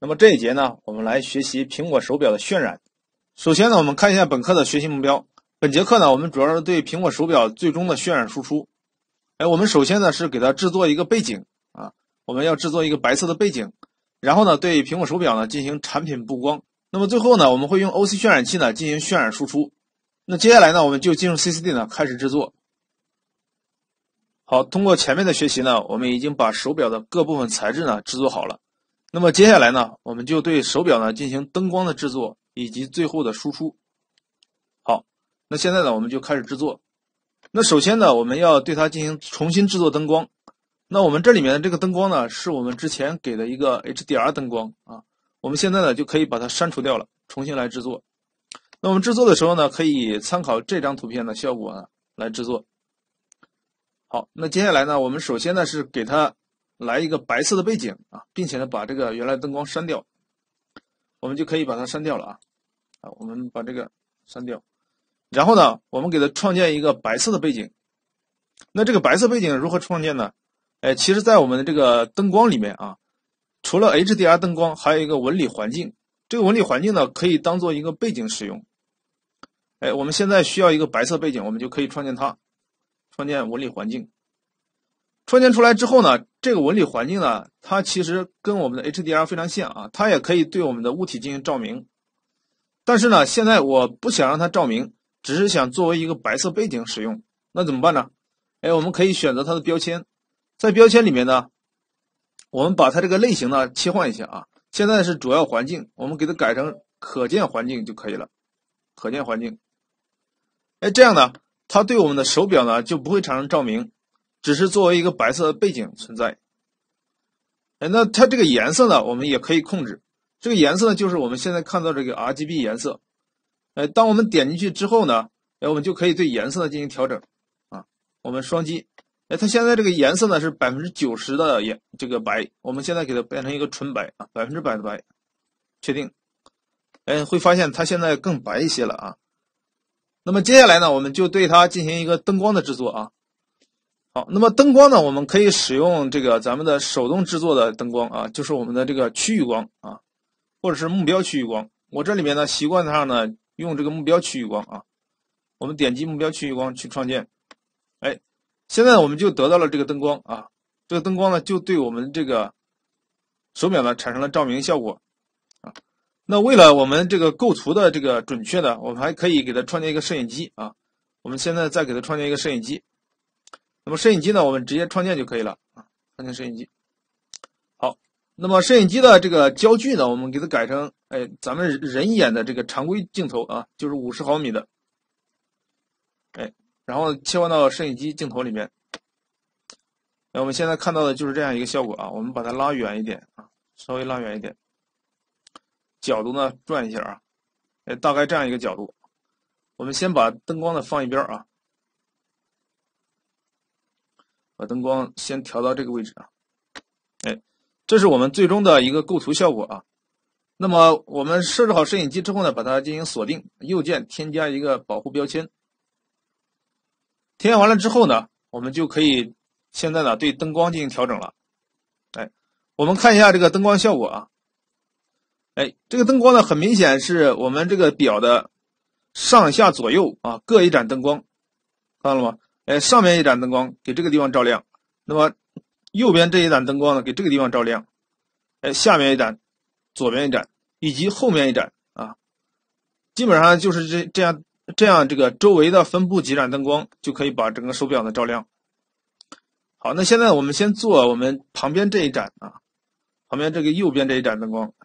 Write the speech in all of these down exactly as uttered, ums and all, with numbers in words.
那么这一节呢，我们来学习苹果手表的渲染。首先呢，我们看一下本课的学习目标。本节课呢，我们主要是对苹果手表最终的渲染输出。哎，我们首先呢是给它制作一个背景啊，我们要制作一个白色的背景，然后呢对苹果手表呢进行产品布光。那么最后呢，我们会用 O C 渲染器呢进行渲染输出。那接下来呢，我们就进入 C C D 呢开始制作。好，通过前面的学习呢，我们已经把手表的各部分材质呢制作好了。那么接下来呢，我们就对手表呢进行灯光的制作以及最后的输出。好，那现在呢，我们就开始制作。那首先呢，我们要对它进行重新制作灯光。那我们这里面的这个灯光呢，是我们之前给的一个 H D R 灯光啊。我们现在呢就可以把它删除掉了，重新来制作。那我们制作的时候呢，可以参考这张图片的效果呢来制作。好，那接下来呢，我们首先呢是给它来一个白色的背景啊，并且呢把这个原来灯光删掉，我们就可以把它删掉了啊。啊，我们把这个删掉，然后呢，我们给它创建一个白色的背景。那这个白色背景如何创建呢？哎，其实在我们的这个灯光里面啊，除了 H D R 灯光，还有一个纹理环境。这个纹理环境呢，可以当做一个背景使用。哎，我们现在需要一个白色背景，我们就可以创建它，创建纹理环境。创建出来之后呢，这个纹理环境呢，它其实跟我们的 H D R 非常像啊，它也可以对我们的物体进行照明。但是呢，现在我不想让它照明，只是想作为一个白色背景使用，那怎么办呢？哎，我们可以选择它的标签，在标签里面呢，我们把它这个类型呢切换一下啊。现在是主要环境，我们给它改成可见环境就可以了，可见环境。哎，这样呢，它对我们的手表呢就不会产生照明，只是作为一个白色的背景存在。哎，那它这个颜色呢，我们也可以控制。这个颜色呢，就是我们现在看到这个 R G B 颜色。哎，当我们点进去之后呢，哎，我们就可以对颜色呢进行调整啊。我们双击，哎，它现在这个颜色呢是 百分之九十 的颜这个白，我们现在给它变成一个纯白啊， 百分之百 的白，确定。哎，会发现它现在更白一些了啊。那么接下来呢，我们就对它进行一个灯光的制作啊。好，那么灯光呢，我们可以使用这个咱们的手动制作的灯光啊，就是我们的这个区域光啊，或者是目标区域光。我这里面呢习惯上呢用这个目标区域光啊。我们点击目标区域光去创建，哎，现在我们就得到了这个灯光啊。这个灯光呢就对我们这个手表呢产生了照明效果啊。那为了我们这个构图的这个准确的，我们还可以给它创建一个摄影机啊。我们现在再给它创建一个摄影机。那么摄影机呢，我们直接创建就可以了啊，创建摄影机。好，那么摄影机的这个焦距呢，我们给它改成哎咱们人眼的这个常规镜头啊，就是五十毫米的。哎，然后切换到摄影机镜头里面。那我们现在看到的就是这样一个效果啊，我们把它拉远一点啊，稍微拉远一点。角度呢转一下啊，哎，大概这样一个角度。我们先把灯光呢放一边啊。把灯光先调到这个位置啊，哎，这是我们最终的一个构图效果啊。那么我们设置好摄影机之后呢，把它进行锁定，右键添加一个保护标签。添加完了之后呢，我们就可以现在呢对灯光进行调整了。哎，我们看一下这个灯光效果啊。哎，这个灯光呢很明显是我们这个表的上下左右啊各一盏灯光，看到了吗？哎，上面一盏灯光给这个地方照亮，那么右边这一盏灯光呢给这个地方照亮，哎，下面一盏，左边一盏，以及后面一盏啊，基本上就是这这样这样这个周围的分布几盏灯光就可以把整个手表呢照亮。好，那现在我们先做我们旁边这一盏啊，旁边这个右边这一盏灯光。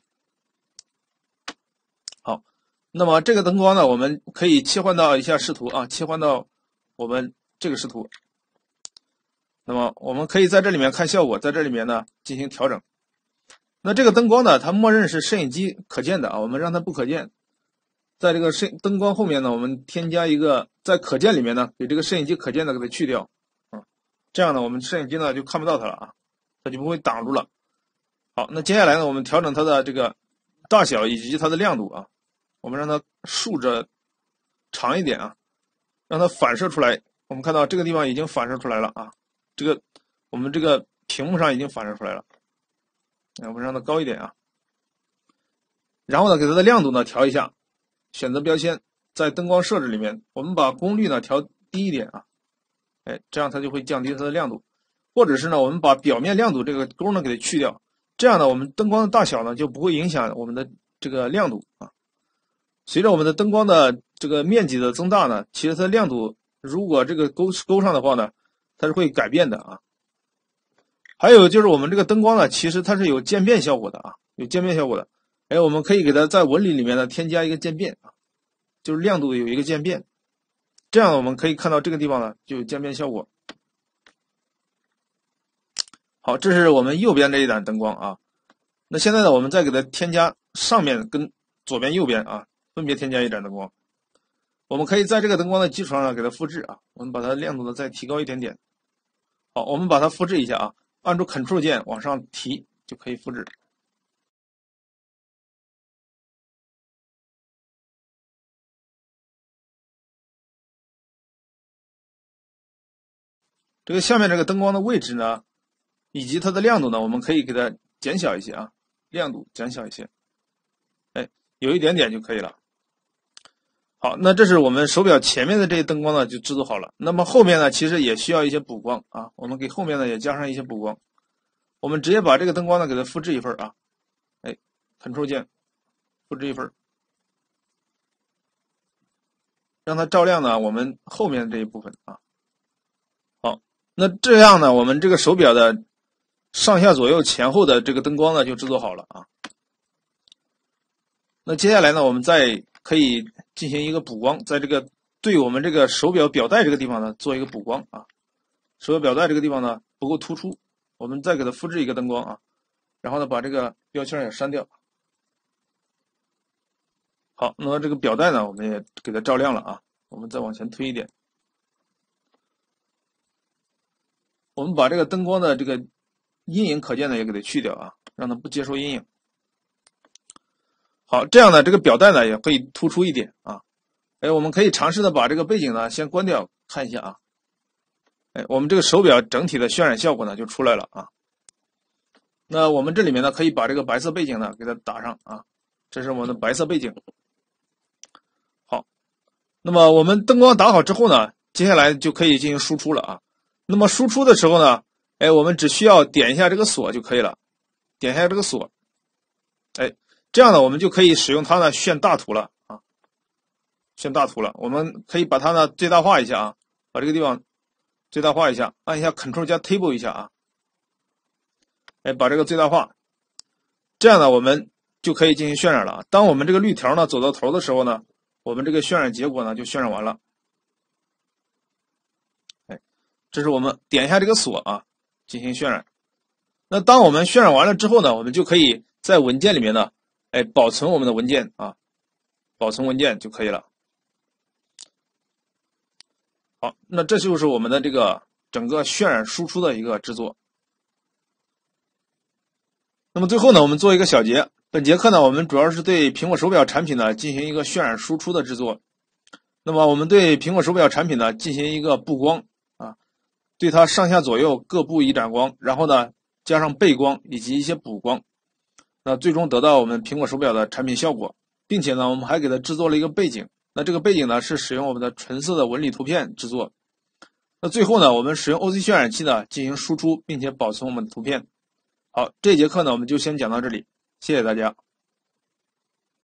好，那么这个灯光呢，我们可以切换到一下视图啊，切换到我们这个视图。那么我们可以在这里面看效果，在这里面呢进行调整。那这个灯光呢，它默认是摄影机可见的啊，我们让它不可见。在这个摄灯光后面呢，我们添加一个在可见里面呢，给这个摄影机可见的给它去掉啊，这样呢，我们摄影机呢就看不到它了啊，它就不会挡住了。好，那接下来呢，我们调整它的这个大小以及它的亮度啊，我们让它竖着长一点啊，让它反射出来。我们看到这个地方已经反射出来了啊，这个我们这个屏幕上已经反射出来了。我们让它高一点啊， 然后呢，给它的亮度呢调一下，选择标签，在灯光设置里面，我们把功率呢调低一点啊，哎，这样它就会降低它的亮度。或者是呢，我们把表面亮度这个勾呢给它去掉，这样呢，我们灯光的大小呢就不会影响我们的这个亮度啊。随着我们的灯光的这个面积的增大呢，其实它的亮度如果这个勾勾上的话呢，它是会改变的啊。还有就是我们这个灯光呢，其实它是有渐变效果的啊，有渐变效果的。哎，我们可以给它在纹理里面呢添加一个渐变啊，就是亮度有一个渐变，这样我们可以看到这个地方呢就有渐变效果。好，这是我们右边这一盏灯光啊。那现在呢，我们再给它添加上面跟左边、右边啊，分别添加一盏灯光。我们可以在这个灯光的基础上呢给它复制啊，我们把它的亮度呢再提高一点点。好，我们把它复制一下啊，按住 Ctrl 键往上提就可以复制。这个下面这个灯光的位置呢，以及它的亮度呢，我们可以给它减小一些啊，亮度减小一些，哎，有一点点就可以了。好，那这是我们手表前面的这些灯光呢就制作好了。那么后面呢，其实也需要一些补光啊，我们给后面呢也加上一些补光。我们直接把这个灯光呢给它复制一份啊，哎 ，Ctrl 键复制一份，让它照亮呢我们后面这一部分啊。好，那这样呢，我们这个手表的上下左右前后的这个灯光呢就制作好了啊。那接下来呢，我们再可以进行一个补光，在这个对我们这个手表表带这个地方呢做一个补光啊。手表表带这个地方呢不够突出，我们再给它复制一个灯光啊，然后呢把这个标签也删掉。好，那么这个表带呢我们也给它照亮了啊，我们再往前推一点。我们把这个灯光的这个阴影可见的也给它去掉啊，让它不接受阴影。好，这样呢，这个表带呢也会突出一点啊。哎，我们可以尝试的把这个背景呢先关掉，看一下啊。哎，我们这个手表整体的渲染效果呢就出来了啊。那我们这里面呢可以把这个白色背景呢给它打上啊，这是我们的白色背景。好，那么我们灯光打好之后呢，接下来就可以进行输出了啊。那么输出的时候呢，哎，我们只需要点一下这个锁就可以了，点一下这个锁，哎。这样呢，我们就可以使用它呢炫大图了啊，炫大图了。我们可以把它呢最大化一下啊，把这个地方最大化一下，按一下 Ctrl 加 Table 一下啊，哎，把这个最大化。这样呢，我们就可以进行渲染了啊。当我们这个绿条呢走到头的时候呢，我们这个渲染结果呢就渲染完了。哎，这是我们点一下这个锁啊，进行渲染。那当我们渲染完了之后呢，我们就可以在文件里面呢。哎，保存我们的文件啊，保存文件就可以了。好，那这就是我们的这个整个渲染输出的一个制作。那么最后呢，我们做一个小结。本节课呢，我们主要是对苹果手表产品呢进行一个渲染输出的制作。那么我们对苹果手表产品呢进行一个布光啊，对它上下左右各布一盏光，然后呢加上背光以及一些补光。那最终得到我们苹果手表的产品效果，并且呢，我们还给它制作了一个背景。那这个背景呢，是使用我们的纯色的纹理图片制作。那最后呢，我们使用 O C 渲染器呢进行输出，并且保存我们的图片。好，这节课呢，我们就先讲到这里，谢谢大家。